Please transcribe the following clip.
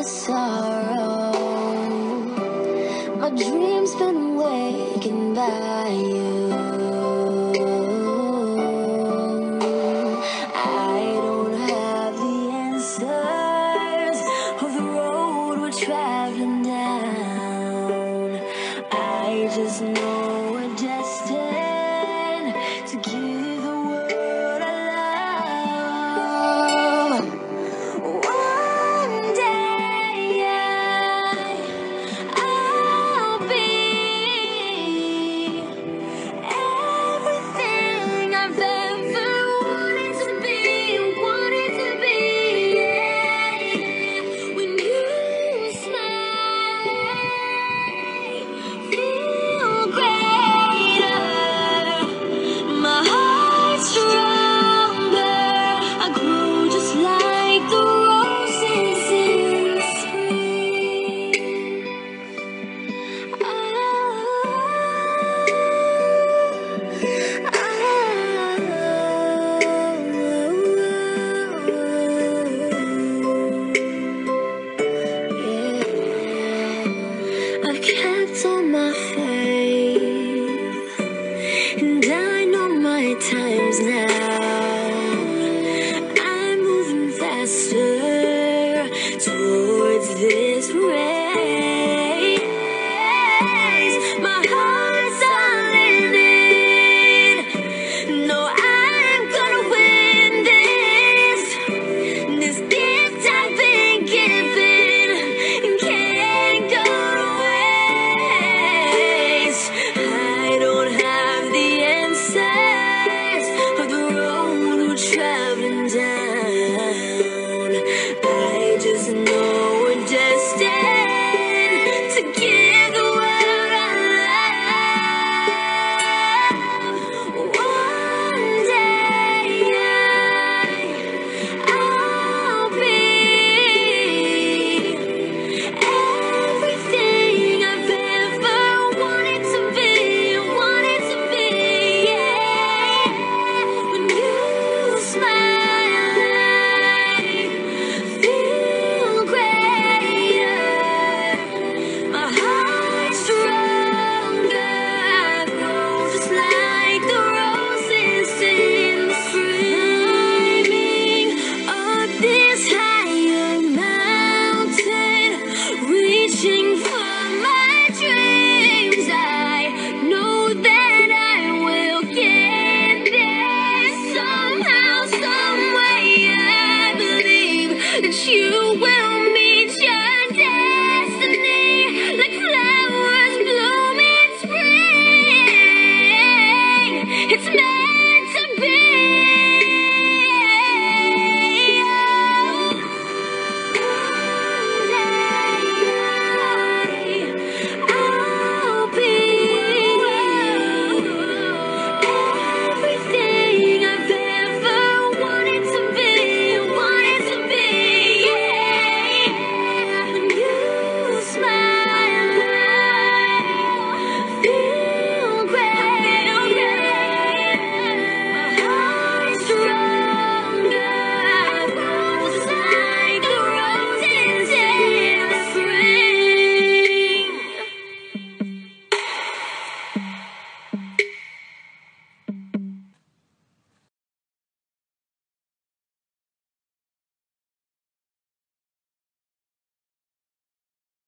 sorrow. My dream's been awakened by you. I don't have the answers of the road we're traveling down. I just know we're destined to give the world a love. One day I'll be everything I've ever wanted to be, yeah. When you smile, feel greater. My heart's stronger. I grow just like the roses in spring. I've kept all my faith, and I know my time's now. I'm moving faster towards this race.